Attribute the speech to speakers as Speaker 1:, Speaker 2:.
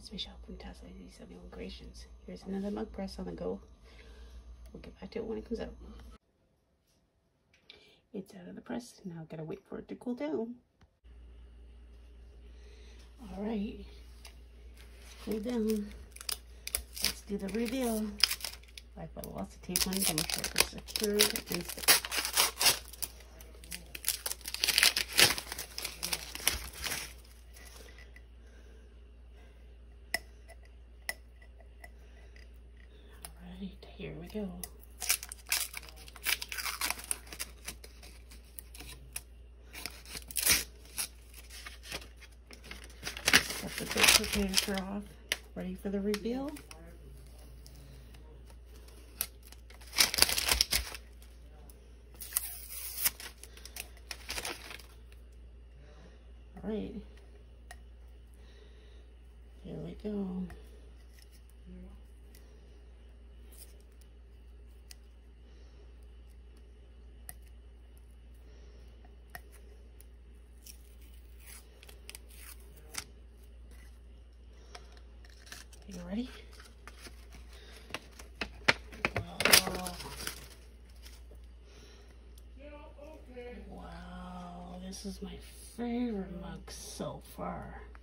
Speaker 1: It's Michelle from Tassel 71 Creations. Here's another mug press on the go. We'll get back to it when it comes out. It's out of the press. Now I've got to wait for it to cool down. Alright. Cool down. Let's do the reveal. I put lots of tape on to make sure it's secured and sticky. Alright, here we go. Got the baked potato off. Ready for the reveal? Alright. Here we go. You ready? Wow. Wow, this is my favorite mug so far.